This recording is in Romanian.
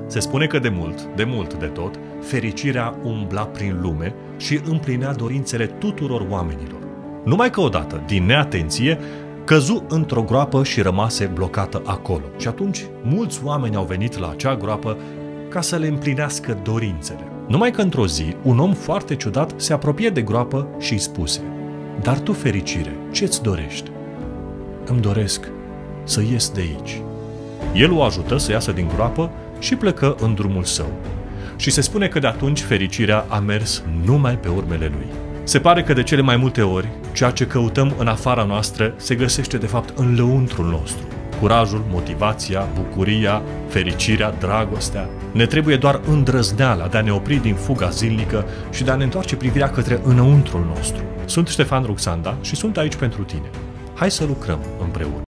Se spune că de mult de tot, fericirea umbla prin lume și împlinea dorințele tuturor oamenilor. Numai că odată, din neatenție, căzu într-o groapă și rămase blocată acolo. Și atunci, mulți oameni au venit la acea groapă ca să le împlinească dorințele. Numai că într-o zi, un om foarte ciudat se apropie de groapă și îi spuse: „Dar tu, fericire, ce-ți dorești?” „Îmi doresc să ies de aici.” El o ajută să iasă din groapă și plecă în drumul său. Și se spune că de atunci fericirea a mers numai pe urmele lui. Se pare că de cele mai multe ori, ceea ce căutăm în afara noastră se găsește de fapt în lăuntrul nostru. Curajul, motivația, bucuria, fericirea, dragostea. Ne trebuie doar îndrăzneala de a ne opri din fuga zilnică și de a ne întoarce privirea către înăuntrul nostru. Sunt Ștefan Ruxanda și sunt aici pentru tine. Hai să lucrăm împreună.